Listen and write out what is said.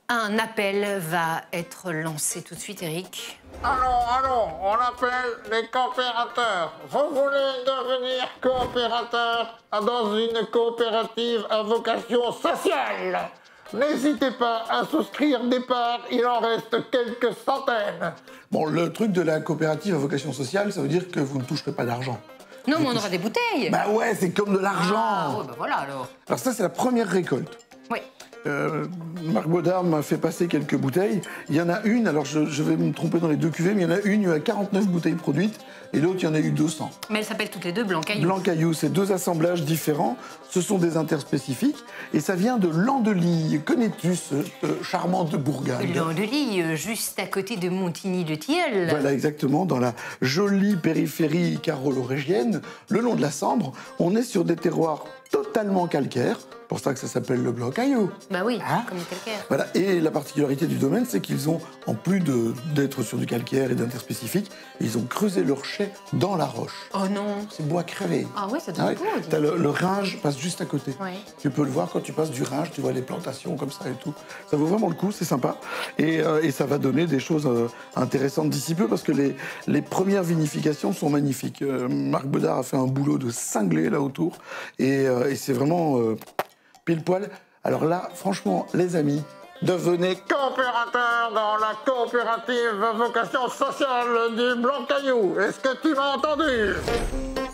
Un appel va être lancé tout de suite, Eric. Allons, on appelle les coopérateurs. Vous voulez devenir coopérateur dans une coopérative à vocation sociale? N'hésitez pas à souscrire des parts, il en reste quelques centaines. Bon, le truc de la coopérative à vocation sociale, ça veut dire que vous ne toucherez pas d'argent. Non, mais on aura des bouteilles. Bah ouais, c'est comme de l'argent. Ah, ouais, bah voilà alors. Alors ça, c'est la première récolte. Oui. Marc Baudard m'a fait passer quelques bouteilles. Il y en a une, alors je vais me tromper dans les deux cuvées, mais il y en a une, il y a 49 bouteilles produites, et l'autre, il y en a eu 200. Mais elles s'appellent toutes les deux Blanc Caillou. Blanc Caillou, c'est deux assemblages différents, ce sont des interspécifiques, et ça vient de Landely. Connais-tu ce charmant de Bourgogne? Landely, juste à côté de Montigny-le-Tilleul. Voilà, exactement, dans la jolie périphérie carolo-régienne, le long de la Sambre, on est sur des terroirs totalement calcaires. C'est pour ça que ça s'appelle le Blanc Caillou. Bah oui, Hein? comme le calcaire. Voilà, et la particularité du domaine, c'est qu'ils ont, en plus d'être sur du calcaire et d'interspécifique, ils ont creusé leur chai dans la roche. Oh non. C'est bois crevé. Ah oui, ça donne beau. T'as le Ringe passe juste à côté. Ouais. Tu peux le voir quand tu passes du Ringe, tu vois les plantations comme ça et tout. Ça vaut vraiment le coup, c'est sympa. Et ça va donner des choses intéressantes d'ici peu parce que les premières vinifications sont magnifiques. Marc Baudard a fait un boulot de cinglé là autour et c'est vraiment pile poil. Alors là, franchement, les amis, Devenez coopérateur dans la coopérative à vocation sociale du Blanc Caillou. Est-ce que tu m'as entendu?